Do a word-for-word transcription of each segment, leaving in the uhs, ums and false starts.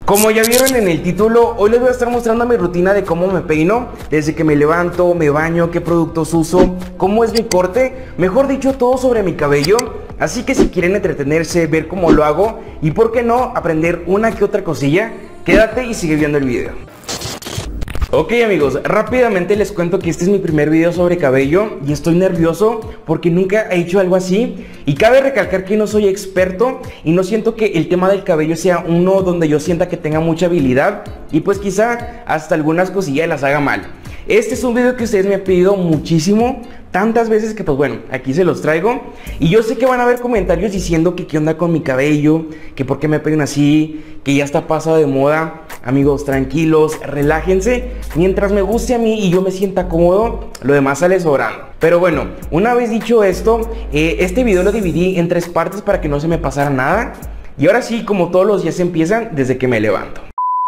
Como ya vieron en el título, hoy les voy a estar mostrando mi rutina de cómo me peino, desde que me levanto, me baño, qué productos uso, cómo es mi corte, mejor dicho, todo sobre mi cabello. Así que si quieren entretenerse, ver cómo lo hago y por qué no, aprender una que otra cosilla, quédate y sigue viendo el video. Ok amigos, rápidamente les cuento que este es mi primer video sobre cabello y estoy nervioso porque nunca he hecho algo así. Y cabe recalcar que no soy experto y no siento que el tema del cabello sea uno donde yo sienta que tenga mucha habilidad y pues quizá hasta algunas cosillas las haga mal. Este es un video que ustedes me han pedido muchísimo, tantas veces que pues bueno, aquí se los traigo. Y yo sé que van a haber comentarios diciendo que qué onda con mi cabello, que por qué me peino así, que ya está pasado de moda. Amigos, tranquilos, relájense, mientras me guste a mí y yo me sienta cómodo, lo demás sale sobrando. Pero bueno, una vez dicho esto, eh, este video lo dividí en tres partes para que no se me pasara nada. Y ahora sí, como todos los días empiezan desde que me levanto.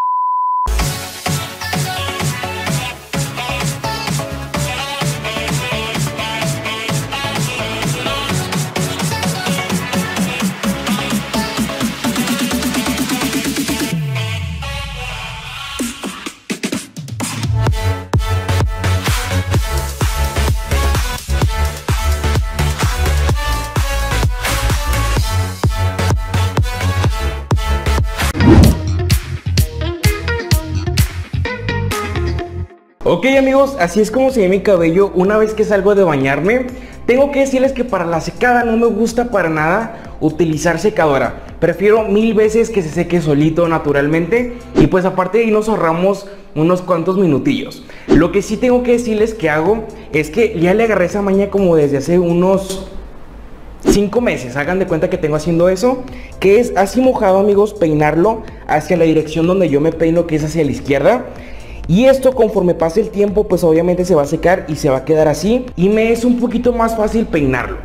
Ok amigos, así es como se ve mi cabello una vez que salgo de bañarme. Tengo que decirles que para la secada no me gusta para nada utilizar secadora. Prefiero mil veces que se seque solito naturalmente. Y pues aparte de ahí nos ahorramos unos cuantos minutillos. Lo que sí tengo que decirles que hago es que ya le agarré esa maña como desde hace unos cinco meses. Hagan de cuenta que tengo haciendo eso, que es así mojado amigos, peinarlo hacia la dirección donde yo me peino, que es hacia la izquierda. Y esto conforme pase el tiempo pues obviamente se va a secar y se va a quedar así y me es un poquito más fácil peinarlo.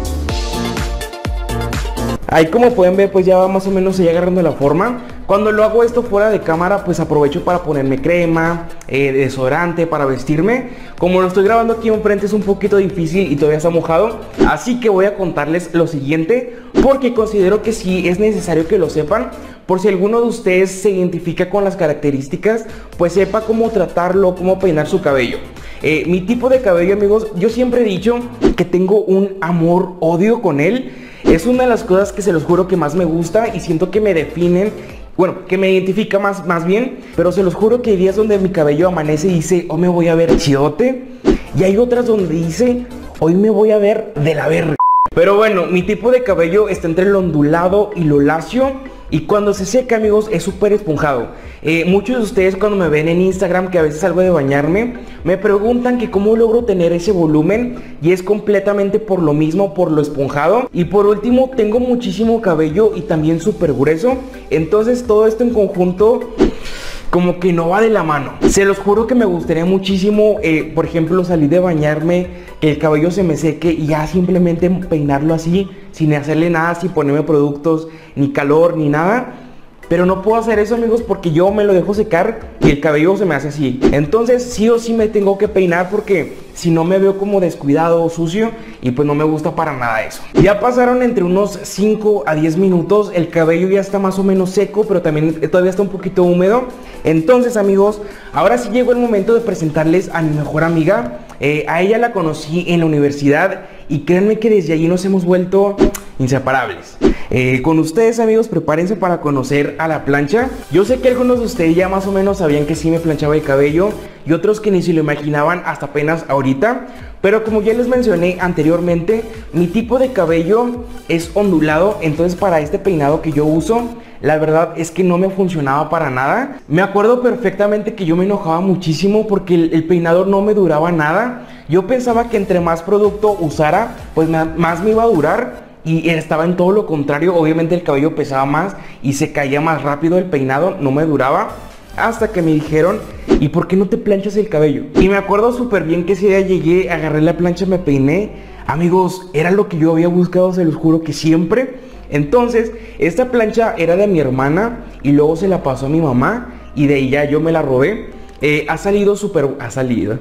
Ahí como pueden ver pues ya va más o menos se ya agarrando la forma. Cuando lo hago esto fuera de cámara pues aprovecho para ponerme crema, eh, desodorante, para vestirme. Como lo estoy grabando aquí enfrente es un poquito difícil y todavía está mojado, así que voy a contarles lo siguiente porque considero que sí es necesario que lo sepan. Por si alguno de ustedes se identifica con las características, pues sepa cómo tratarlo, cómo peinar su cabello. Eh, mi tipo de cabello amigos, yo siempre he dicho que tengo un amor-odio con él. Es una de las cosas que se los juro que más me gusta y siento que me definen, bueno, que me identifica más, más bien. Pero se los juro que hay días donde mi cabello amanece y dice, hoy me voy a ver chidote. Y hay otras donde dice, hoy me voy a ver de la verga. Pero bueno, mi tipo de cabello está entre lo ondulado y lo lacio. Y cuando se seca amigos es súper esponjado. eh, Muchos de ustedes cuando me ven en Instagram que a veces salgo de bañarme me preguntan que cómo logro tener ese volumen. Y es completamente por lo mismo, por lo esponjado. Y por último tengo muchísimo cabello y también súper grueso. Entonces todo esto en conjunto como que no va de la mano. Se los juro que me gustaría muchísimo eh, por ejemplo salir de bañarme, que el cabello se me seque y ya simplemente peinarlo así, sin hacerle nada, sin ponerme productos, ni calor, ni nada. Pero no puedo hacer eso amigos porque yo me lo dejo secar y el cabello se me hace así. Entonces sí o sí me tengo que peinar porque si no me veo como descuidado o sucio y pues no me gusta para nada eso. Ya pasaron entre unos cinco a diez minutos, el cabello ya está más o menos seco, pero también todavía está un poquito húmedo. Entonces amigos, ahora sí llegó el momento de presentarles a mi mejor amiga. eh, A ella la conocí en la universidad y créanme que desde allí nos hemos vuelto inseparables. Eh, con ustedes amigos, prepárense para conocer a la plancha. Yo sé que algunos de ustedes ya más o menos sabían que sí me planchaba el cabello y otros que ni se lo imaginaban hasta apenas ahorita. Pero como ya les mencioné anteriormente, mi tipo de cabello es ondulado. Entonces para este peinado que yo uso, la verdad es que no me funcionaba para nada. Me acuerdo perfectamente que yo me enojaba muchísimo porque el, el peinador no me duraba nada. Yo pensaba que entre más producto usara, pues más me iba a durar. Y estaba en todo lo contrario. Obviamente el cabello pesaba más y se caía más rápido el peinado, no me duraba. Hasta que me dijeron, ¿y por qué no te planchas el cabello? Y me acuerdo súper bien que ese día llegué, agarré la plancha, me peiné. Amigos, era lo que yo había buscado, se los juro que siempre. Entonces, esta plancha era de mi hermana y luego se la pasó a mi mamá y de ahí ya yo me la robé. eh, Ha salido súper... Ha salido...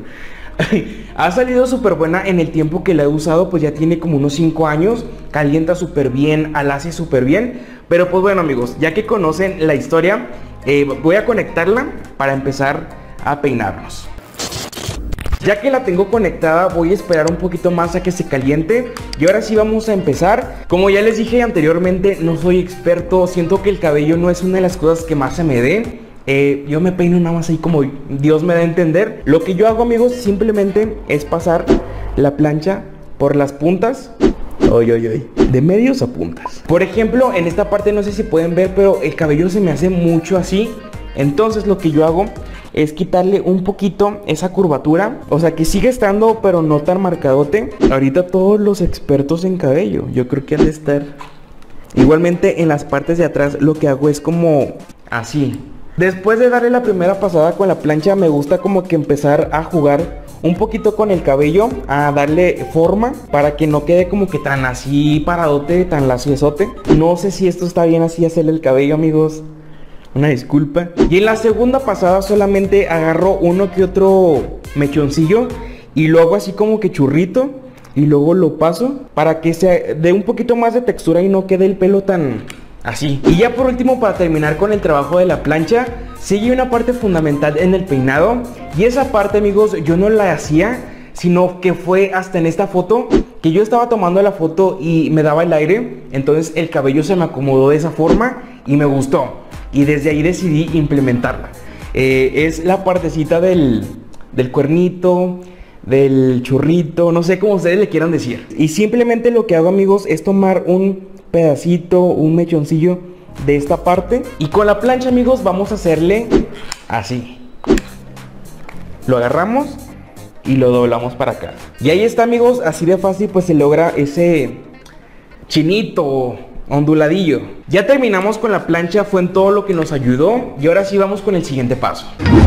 Ha salido súper buena en el tiempo que la he usado, pues ya tiene como unos cinco años. Calienta súper bien, alace súper bien. Pero pues bueno amigos, ya que conocen la historia, eh, voy a conectarla para empezar a peinarnos. Ya que la tengo conectada, voy a esperar un poquito más a que se caliente. Y ahora sí vamos a empezar. Como ya les dije anteriormente, no soy experto. Siento que el cabello no es una de las cosas que más se me dé. eh, Yo me peino nada más ahí como Dios me da a entender. Lo que yo hago, amigos, simplemente es pasar la plancha por las puntas. Oy, oy, oy. De medios a puntas. Por ejemplo, en esta parte no sé si pueden ver, pero el cabello se me hace mucho así. Entonces lo que yo hago es quitarle un poquito esa curvatura, o sea que sigue estando pero no tan marcadote. Ahorita todos los expertos en cabello, yo creo que han de estar. Igualmente en las partes de atrás lo que hago es como así. Después de darle la primera pasada con la plancha, me gusta como que empezar a jugar un poquito con el cabello, a darle forma para que no quede como que tan así paradote, tan laciosote. No sé si esto está bien así hacerle el cabello, amigos. Una disculpa. Y en la segunda pasada solamente agarro uno que otro mechoncillo y lo hago así como que churrito y luego lo paso para que se dé un poquito más de textura y no quede el pelo tan así. Y ya por último, para terminar con el trabajo de la plancha, sigue una parte fundamental en el peinado. Y esa parte, amigos, yo no la hacía, sino que fue hasta en esta foto que yo estaba tomando la foto y me daba el aire. Entonces el cabello se me acomodó de esa forma y me gustó. Y desde ahí decidí implementarla. eh, Es la partecita del, del cuernito, del churrito, no sé cómo ustedes le quieran decir. Y simplemente lo que hago, amigos, es tomar un pedacito, un mechoncillo de esta parte. Y con la plancha, amigos, vamos a hacerle así. Lo agarramos y lo doblamos para acá. Y ahí está, amigos, así de fácil pues se logra ese chinito onduladillo. Ya terminamos con la plancha, fue en todo lo que nos ayudó. Y ahora sí vamos con el siguiente paso.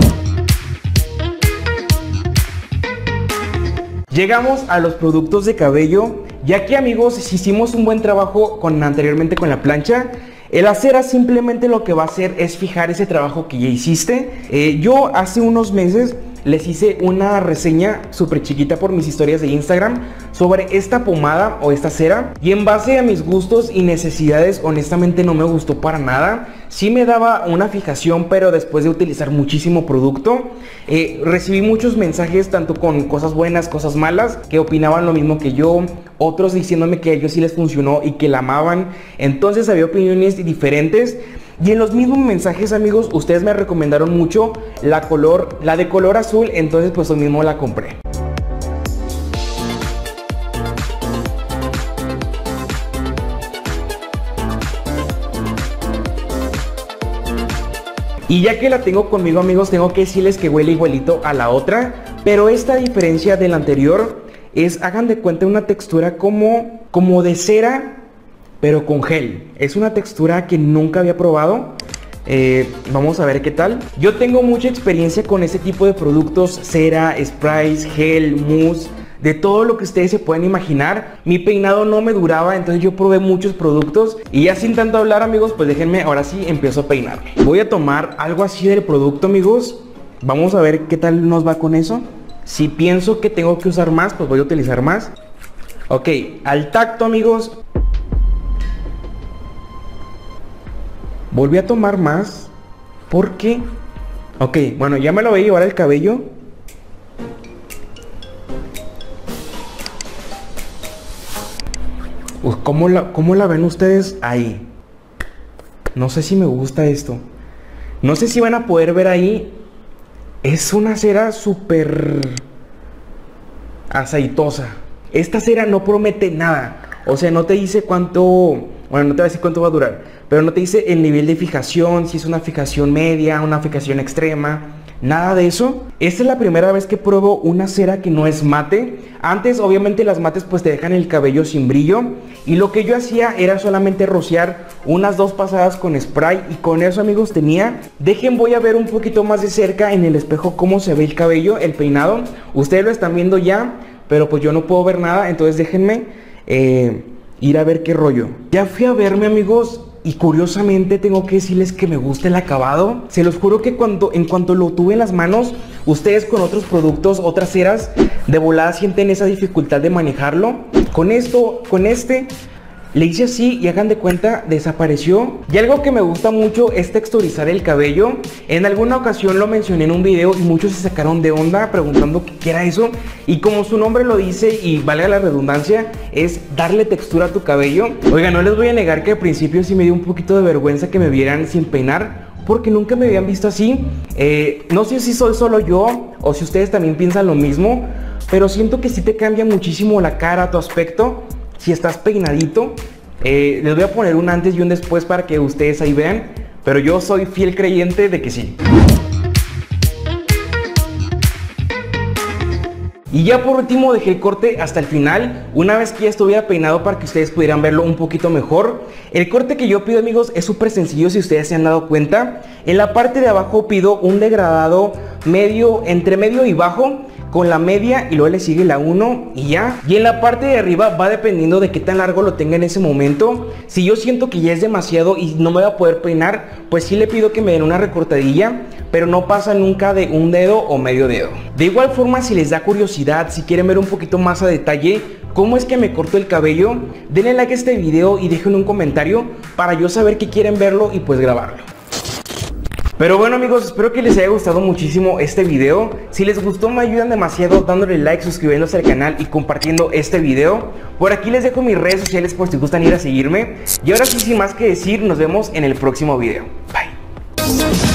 Llegamos a los productos de cabello. Y aquí, amigos, si hicimos un buen trabajo con, anteriormente con la plancha, el la cera simplemente lo que va a hacer es fijar ese trabajo que ya hiciste. eh, Yo hace unos meses les hice una reseña súper chiquita por mis historias de Instagram sobre esta pomada o esta cera, y en base a mis gustos y necesidades, honestamente no me gustó para nada. Sí me daba una fijación, pero después de utilizar muchísimo producto, eh, recibí muchos mensajes, tanto con cosas buenas, cosas malas, que opinaban lo mismo que yo, otros diciéndome que a ellos sí les funcionó y que la amaban. Entonces había opiniones diferentes. Y en los mismos mensajes, amigos, ustedes me recomendaron mucho la color, la de color azul, entonces pues yo mismo la compré. Y ya que la tengo conmigo, amigos, tengo que decirles que huele igualito a la otra, pero esta diferencia de la anterior es, hagan de cuenta, una textura como, como de cera, pero con gel. Es una textura que nunca había probado. eh, Vamos a ver qué tal. Yo tengo mucha experiencia con este tipo de productos: cera, sprays, gel, mousse, de todo lo que ustedes se pueden imaginar. Mi peinado no me duraba, entonces yo probé muchos productos. Y ya sin tanto hablar, amigos, pues déjenme, ahora sí empiezo a peinarme. Voy a tomar algo así del producto, amigos. Vamos a ver qué tal nos va con eso. Si pienso que tengo que usar más, pues voy a utilizar más. Ok, al tacto, amigos. Volví a tomar más porque... Ok, bueno, ya me lo voy a llevar el cabello. Uf, ¿cómo la, cómo la ven ustedes ahí? No sé si me gusta esto. No sé si van a poder ver ahí. Es una cera súper aceitosa. Esta cera no promete nada. O sea, no te dice cuánto... Bueno, no te va a decir cuánto va a durar, pero no te dice el nivel de fijación, si es una fijación media, una fijación extrema, nada de eso. Esta es la primera vez que pruebo una cera que no es mate. Antes, obviamente, las mates pues te dejan el cabello sin brillo, y lo que yo hacía era solamente rociar unas dos pasadas con spray, y con eso, amigos, tenía. Dejen, voy a ver un poquito más de cerca en el espejo cómo se ve el cabello, el peinado. Ustedes lo están viendo ya, pero pues yo no puedo ver nada, entonces déjenme... Eh, ir a ver qué rollo. Ya fui a verme, amigos, y curiosamente tengo que decirles que me gusta el acabado. Se los juro que cuando, en cuanto lo tuve en las manos, ustedes con otros productos, otras ceras, de volada sienten esa dificultad de manejarlo. Con esto, con este, Le hice así y hagan de cuenta, desapareció. Y algo que me gusta mucho es texturizar el cabello. En alguna ocasión lo mencioné en un video y muchos se sacaron de onda preguntando qué era eso. Y como su nombre lo dice y valga la redundancia, es darle textura a tu cabello. Oiga, no les voy a negar que al principio sí me dio un poquito de vergüenza que me vieran sin peinar, porque nunca me habían visto así. eh, No sé si soy solo yo o si ustedes también piensan lo mismo, pero siento que sí te cambia muchísimo la cara, tu aspecto, si estás peinadito. eh, Les voy a poner un antes y un después para que ustedes ahí vean, pero yo soy fiel creyente de que sí. Y ya por último dejé el corte hasta el final, una vez que ya estuviera peinado para que ustedes pudieran verlo un poquito mejor. El corte que yo pido, amigos, es súper sencillo si ustedes se han dado cuenta. En la parte de abajo pido un degradado medio, entre medio y bajo, con la media y luego le sigue la uno y ya. Y en la parte de arriba va dependiendo de qué tan largo lo tenga en ese momento. Si yo siento que ya es demasiado y no me va a poder peinar, pues sí le pido que me den una recortadilla, pero no pasa nunca de un dedo o medio dedo. De igual forma, si les da curiosidad, si quieren ver un poquito más a detalle cómo es que me corto el cabello, denle like a este video y dejen un comentario para yo saber que quieren verlo y pues grabarlo. Pero bueno, amigos, espero que les haya gustado muchísimo este video. Si les gustó, me ayudan demasiado dándole like, suscribiéndose al canal y compartiendo este video. Por aquí les dejo mis redes sociales por si gustan ir a seguirme. Y ahora sí, sin más que decir, nos vemos en el próximo video. Bye.